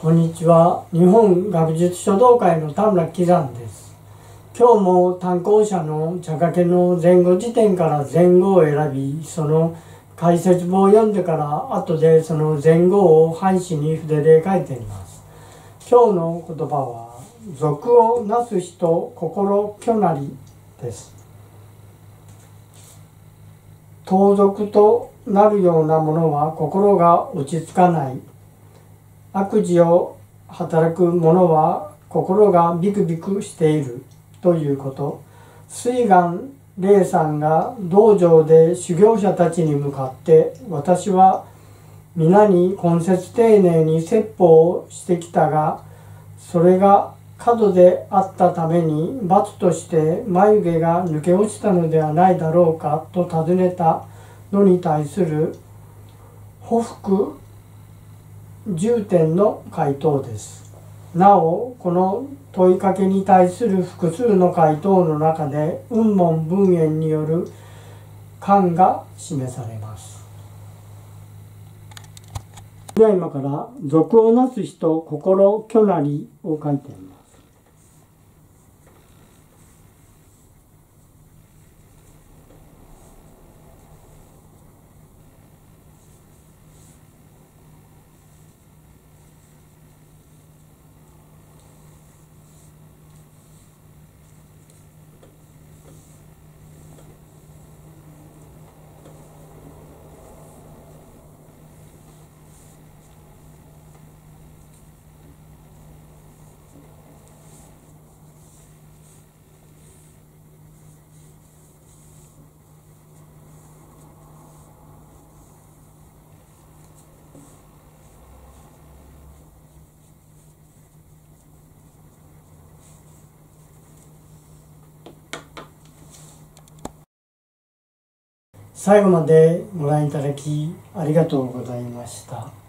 こんにちは。日本学術書道会の田村喜山です。今日も単行者の茶掛けの前後辞典から前後を選び、その解説本を読んでから後でその前後を半紙に筆で書いています。今日の言葉は、俗をなす人心虚なりです。盗賊となるようなものは心が落ち着かない。悪事を働く者は心がビクビクしているということ。水眼霊さんが道場で修行者たちに向かって、私は皆に懇切丁寧に説法をしてきたが、それが過度であったために罰として眉毛が抜け落ちたのではないだろうかと尋ねたのに対する匍匐10点の回答です。なお、この問いかけに対する複数の回答の中で、雲門文苑による観が示されます。では今から、俗をなす人心虚なりを書いてみます。最後までご覧いただきありがとうございました。